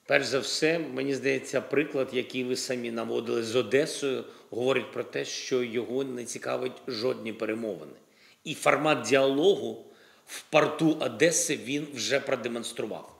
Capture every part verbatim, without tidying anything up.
Перш за все, мені здається, приклад, який ви самі наводили з Одесою, говорить про те, що його не цікавить жодні перемовини. І формат діалогу в порту Одеси він вже продемонстрував.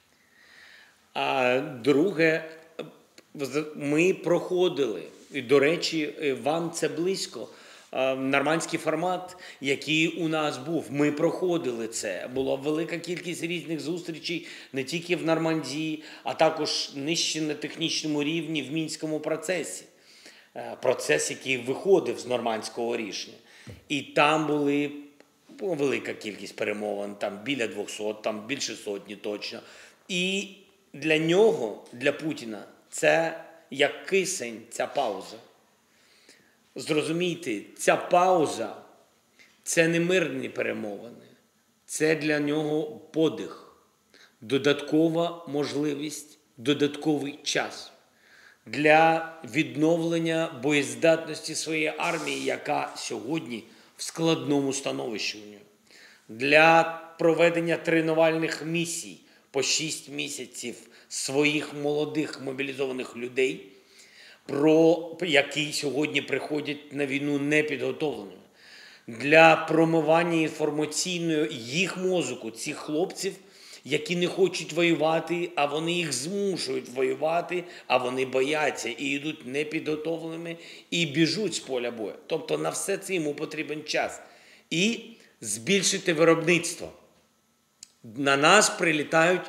А друге, ми проходили, і, до речі, вам це близько, нормандський формат, який у нас був. Ми проходили це. Була велика кількість різних зустрічей не тільки в Нормандії, а також нижче на технічному рівні в Мінському процесі. Процес, який виходив з нормандського рішення. І там були була велика кількість перемовин, там біля двохсот, там більше сотні точно. І для нього, для Путіна, це як кисень, ця пауза. Зрозумійте, ця пауза – це не мирні перемовини. Це для нього подих, додаткова можливість, додатковий час для відновлення боєздатності своєї армії, яка сьогодні в складному становищі у нього, для проведення тренувальних місій по шість місяців своїх молодих мобілізованих людей, про які сьогодні приходять на війну непідготовленими, для промивання інформаційної їх мозку, цих хлопців, які не хочуть воювати, а вони їх змушують воювати, а вони бояться і йдуть непідготовленими і біжуть з поля бою. Тобто на все це йому потрібен час. І збільшити виробництво. На нас прилітають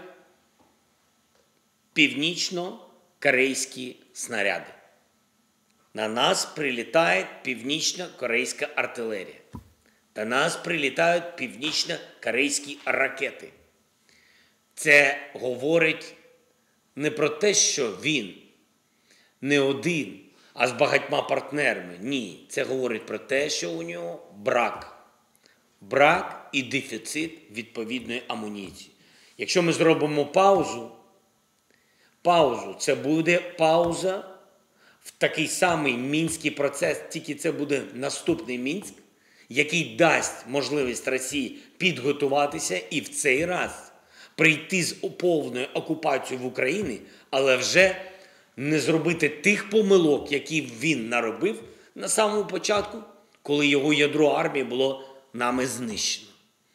північно-корейські снаряди. На нас прилітає північно-корейська артилерія. До нас прилітають північно-корейські ракети. Це говорить не про те, що він не один, а з багатьма партнерами. Ні, це говорить про те, що у нього брак. Брак і дефіцит відповідної амуніції. Якщо ми зробимо паузу, паузу, це буде пауза в такий самий мінський процес, тільки це буде наступний Мінськ, який дасть можливість Росії підготуватися і в цей раз прийти з повною окупацією в Україні, але вже не зробити тих помилок, які він наробив на самому початку, коли його ядро армії було нами знищено.